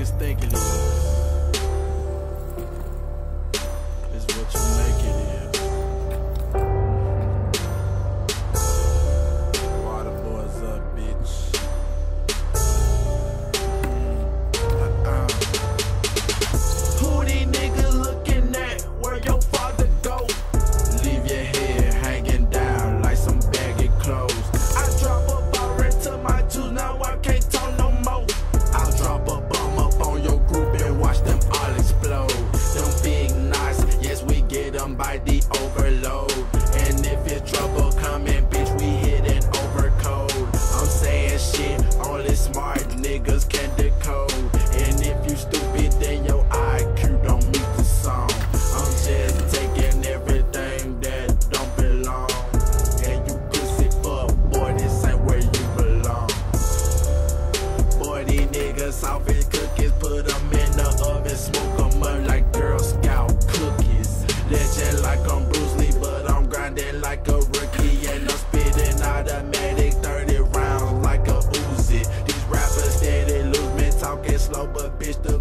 niggas think it is. It's what you make it is. Water boys up, bitch. Who these niggas looking at? Where your father go? Leave your head hanging down like some baggy clothes. I drop a bar into my juice, now I can't talk no more. I'll drop a bomb up on your group and watch them all explode. Them big knots, yes we get them by the overload. And if it's trouble coming, bitch, we hitting overcode. I'm saying shit only smart niggas can decode. And if you stupid, then your IQ don't meet the song. I'm just taking everything that don't belong. And you pussy fuck, boy, this ain't where you belong. Boy, these niggas soft as cookies, put them in the oven, smoke them up like Girl Scout cookies. Legend like I'm Bruce Lee, but I'm grinding like a rookie. And I'm spitting automatic 30 rounds like a Uzi. These rappers steady lose me, talking slow, but bitch, the